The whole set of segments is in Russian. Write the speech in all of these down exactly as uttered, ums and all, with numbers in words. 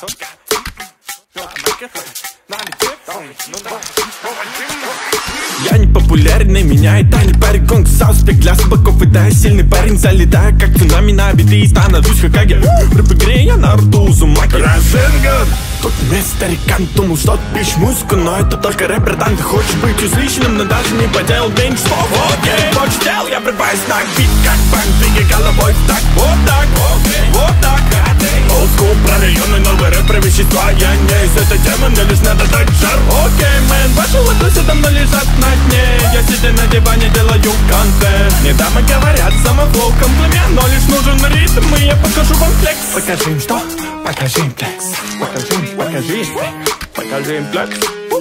Я не популярен, и меня это не парит. Гонг, сауспек для собаков, это сильный парень. Залетаю, как цунами на биты, и становлюсь Хокаге. В рэп-игре я Наруто Узумаки. Разенган. Тут не старикан, думал, что ты пишешь музыку, но это только рэп, братан. Ты хочешь быть услышанным, но даже не поделал день слов. Окей, больше дел, я врываюсь на бит, как банк, двигай головой так, вот так, вот так. Олдскул про районы, новый рэп про вещества. Я не из этой темы, мне лишь надо дать жар. Окей, мэн, ваши лотосы давно лежат на дне. Я сидя на диване делаю контент. Мне дамы говорят, самофлоу комплимент, но лишь нужен ритм, и я покажу вам флекс. Покажи им что? Покажи им флекс. Покажи им, покажи им, покажи им флекс.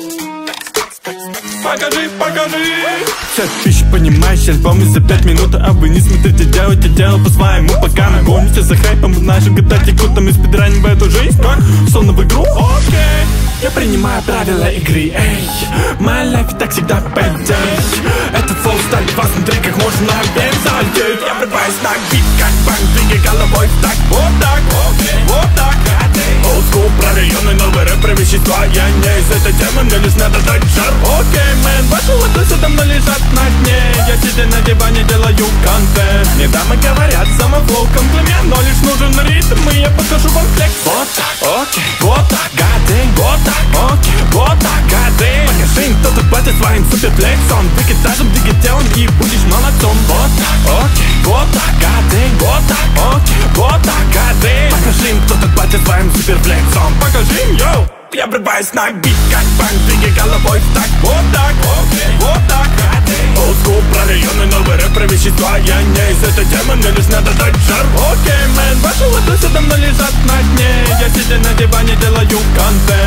Покажи, покажи. Вся пища, понимаешь, альбомы за пять минут. А вы не смотрите, делайте дело по-своему. Пока нагоните за хайпом, наши года текут, а мы спидраним в эту жизнь, как словно в игру. Окей, я принимаю правила игры, эй. My life так всегда пойдей. Это флоу станет вас, смотри, как можно наверх залететь. Я врываюсь на бит, как банк, двигай головой так, вот так, вот так. Олдскул про районы, новый рэп про вещества. Я не из этой темы, мне лишь надо дать жар. Окей, мэн, ваши лотосы давно лежат на дне. Я сидя на диване делаю контент. Мне дамы говорят, самофлоу комплимент, но лишь нужен ритм, и я покажу вам флекс. Вот так, окей, вот так, гадей, вот так, окей, вот так, гадей. Покажи им, кто тут платит своим суперфлексом. Ты этажем, двигай телом и будешь молодцом. Вот так, окей, вот так, гадей, вот так, окей, вот так, гадей. Покажи им, кто тут платит своим суперфлексом. Покажи им, йоу. Я врываюсь на бит, как банк, двигай головой так, вот так, вот так. Олдскул про районы, новый рэп про вещества. Я не из этой темы, мне лишь надо дать жар. Окей, мэн, ваши лотосы давно лежат на дне. Я сидя на диване делаю контент.